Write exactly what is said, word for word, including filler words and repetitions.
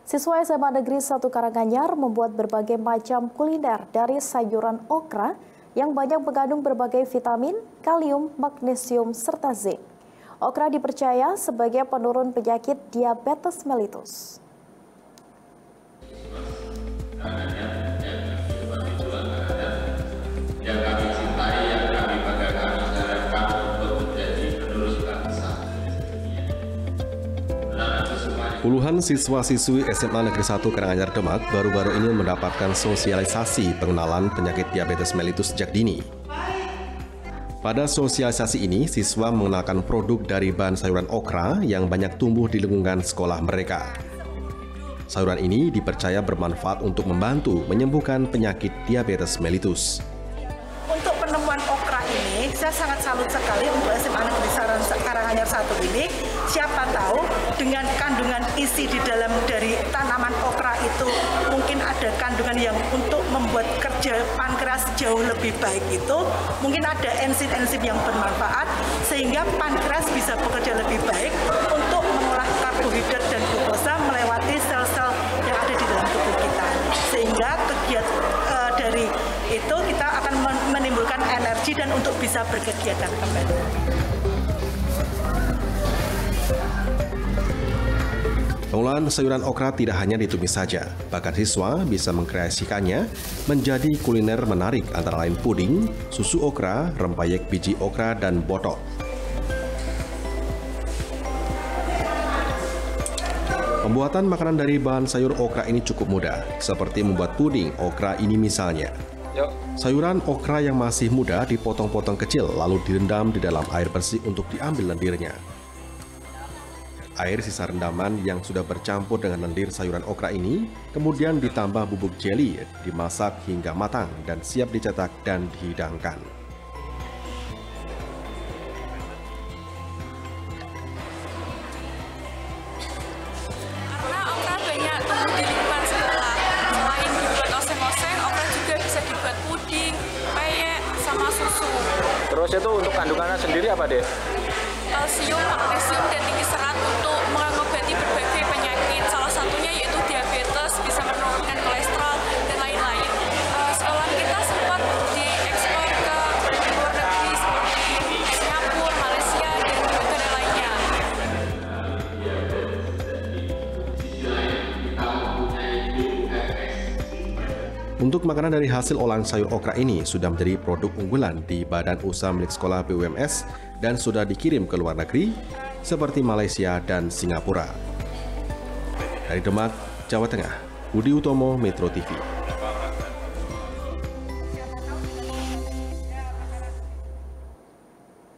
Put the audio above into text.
Siswa S M A Negeri satu Karanganyar membuat berbagai macam kuliner dari sayuran okra yang banyak mengandung berbagai vitamin, kalium, magnesium, serta zinc. Okra dipercaya sebagai penurun penyakit diabetes mellitus. Puluhan siswa-siswi S M A Negeri satu Karanganyar Demak baru-baru ini mendapatkan sosialisasi pengenalan penyakit diabetes mellitus sejak dini. Pada sosialisasi ini, siswa mengenalkan produk dari bahan sayuran okra yang banyak tumbuh di lingkungan sekolah mereka. Sayuran ini dipercaya bermanfaat untuk membantu menyembuhkan penyakit diabetes mellitus. Untuk penemuan okra ini, saya sangat salut sekali untuk S M A Negeri Karanganyar satu ini. Siapa tahu dengan kandungan isi di dalam dari tanaman okra itu mungkin ada kandungan yang untuk membuat kerja pankreas jauh lebih baik itu, mungkin ada enzim-enzim yang bermanfaat sehingga pankreas bisa bekerja lebih baik untuk mengolah karbohidrat dan glukosa melewati sel-sel yang ada di dalam tubuh kita. Sehingga kegiatan e, dari itu kita akan menimbulkan energi dan untuk bisa berkegiatan kembali. Pengolahan sayuran okra tidak hanya ditumis saja, bahkan siswa bisa mengkreasikannya menjadi kuliner menarik antara lain puding, susu okra, rempeyek biji okra, dan botok. Pembuatan makanan dari bahan sayur okra ini cukup mudah, seperti membuat puding okra ini misalnya. Sayuran okra yang masih muda dipotong-potong kecil lalu direndam di dalam air bersih untuk diambil lendirnya. Air sisa rendaman yang sudah bercampur dengan lendir sayuran okra ini kemudian ditambah bubuk jeli, dimasak hingga matang dan siap dicetak dan dihidangkan. Karena okra banyak tumbuh di lingkungan sekolah. Selain dibuat oseng-oseng, okra juga bisa dibuat puding, peyek, sama susu. Terus itu untuk kandungannya sendiri apa, Dek? Kalsium, magnesium, dan tinggi serat untuk mengobati berbagai penyakit. Salah satunya yaitu diabetes, bisa menurunkan kolesterol, dan lain-lain. Uh, sekolah kita sempat diekspor ke luar negeri seperti Singapura, Malaysia, dan negara lainnya. Untuk makanan dari hasil olahan sayur okra ini sudah menjadi produk unggulan di Badan Usaha Milik Sekolah B U M S dan sudah dikirim ke luar negeri seperti Malaysia dan Singapura. Dari Demak, Jawa Tengah, Budi Utomo, Metro T V.